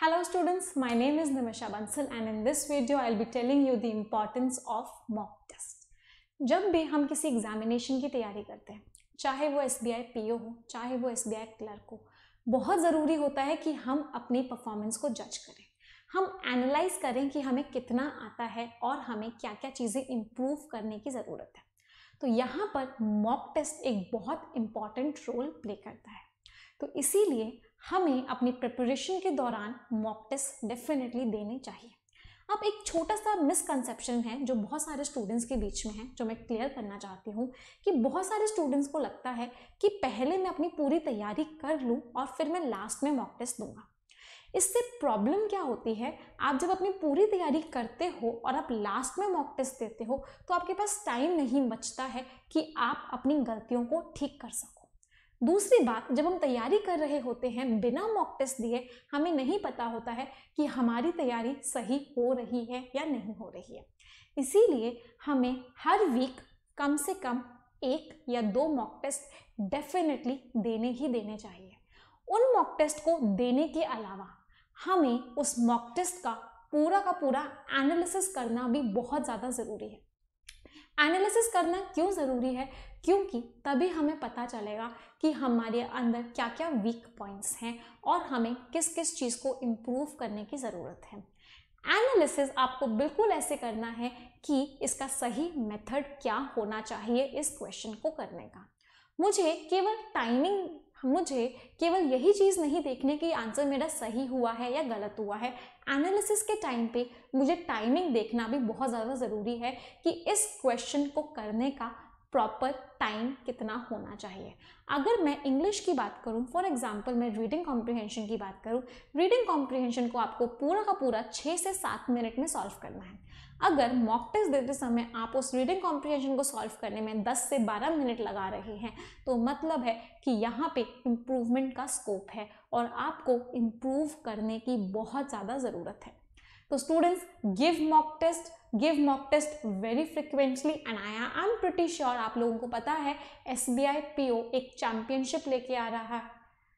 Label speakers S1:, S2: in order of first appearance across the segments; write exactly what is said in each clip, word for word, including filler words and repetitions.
S1: Hello students, my name is Nimisha Bansal and in this video I'll be telling you the importance of mock test. जब भी हम किसी examination की तैयारी करते हैं, चाहे वो S B I P O हो, चाहे वो एस बी आई क्लर्क हो, बहुत ज़रूरी होता है कि हम अपनी परफॉर्मेंस को जज करें, हम एनालाइज करें कि हमें कितना आता है और हमें क्या क्या चीज़ें इम्प्रूव करने की ज़रूरत है। तो यहाँ पर मॉक टेस्ट एक बहुत इम्पॉर्टेंट रोल प्ले करता है। तो इसीलिए हमें अपनी प्रिपरेशन के दौरान मॉक टेस्ट डेफिनेटली देने चाहिए। अब एक छोटा सा मिसकंसेप्शन है जो बहुत सारे स्टूडेंट्स के बीच में है, जो मैं क्लियर करना चाहती हूँ कि बहुत सारे स्टूडेंट्स को लगता है कि पहले मैं अपनी पूरी तैयारी कर लूँ और फिर मैं लास्ट में मॉक टेस्ट दूंगा। इससे प्रॉब्लम क्या होती है, आप जब अपनी पूरी तैयारी करते हो और आप लास्ट में मॉक टेस्ट देते हो तो आपके पास टाइम नहीं बचता है कि आप अपनी गलतियों को ठीक कर सको। दूसरी बात, जब हम तैयारी कर रहे होते हैं बिना मॉक टेस्ट दिए, हमें नहीं पता होता है कि हमारी तैयारी सही हो रही है या नहीं हो रही है। इसीलिए हमें हर वीक कम से कम एक या दो मॉक टेस्ट डेफिनेटली देने ही देने चाहिए। उन मॉक टेस्ट को देने के अलावा हमें उस मॉक टेस्ट का पूरा का पूरा एनालिसिस करना भी बहुत ज़्यादा ज़रूरी है। एनालिसिस करना क्यों ज़रूरी है? क्योंकि तभी हमें पता चलेगा कि हमारे अंदर क्या क्या वीक पॉइंट्स हैं और हमें किस किस चीज़ को इम्प्रूव करने की ज़रूरत है। एनालिसिस आपको बिल्कुल ऐसे करना है कि इसका सही मेथड क्या होना चाहिए इस क्वेश्चन को करने का। मुझे केवल टाइमिंग मुझे केवल यही चीज़ नहीं देखने कि आंसर मेरा सही हुआ है या गलत हुआ है। एनालिसिस के टाइम पे मुझे टाइमिंग देखना भी बहुत ज़्यादा ज़रूरी है कि इस क्वेश्चन को करने का प्रॉपर टाइम कितना होना चाहिए। अगर मैं इंग्लिश की बात करूं, फॉर एग्जांपल मैं रीडिंग कॉम्प्रिहेंशन की बात करूं, रीडिंग कॉम्प्रिहेंशन को आपको पूरा का पूरा छः से सात मिनट में सॉल्व करना है। अगर मॉक टेस्ट देते समय आप उस रीडिंग कॉम्प्रिहेंशन को सॉल्व करने में दस से बारह मिनट लगा रहे हैं तो मतलब है कि यहाँ पे इम्प्रूवमेंट का स्कोप है और आपको इम्प्रूव करने की बहुत ज़्यादा ज़रूरत है। तो students, give mock test give mock test very frequently and I am pretty sure आप लोगों को पता है S B I P O एक चैंपियनशिप लेके आ रहा है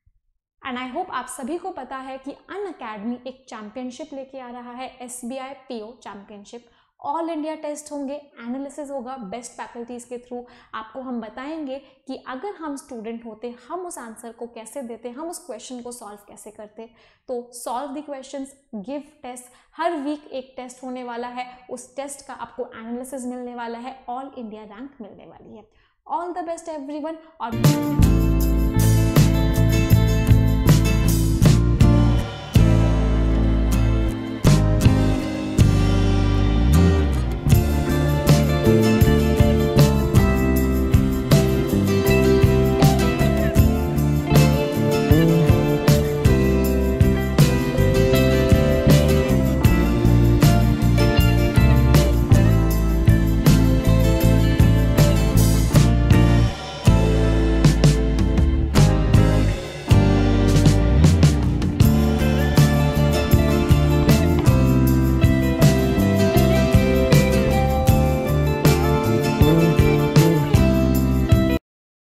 S1: एंड आई होप आप सभी को पता है कि अनअकैडमी एक चैंपियनशिप लेके आ रहा है, S B I P O championship. All India test होंगे, एनालिसिस होगा बेस्ट फैकल्टीज़ के थ्रू। आपको हम बताएंगे कि अगर हम स्टूडेंट होते हम उस आंसर को कैसे देते, हम उस क्वेश्चन को सॉल्व कैसे करते। तो solve the questions, give test, हर वीक एक टेस्ट होने वाला है, उस टेस्ट का आपको एनालिसिस मिलने वाला है, ऑल इंडिया रैंक मिलने वाली है। All the best everyone. और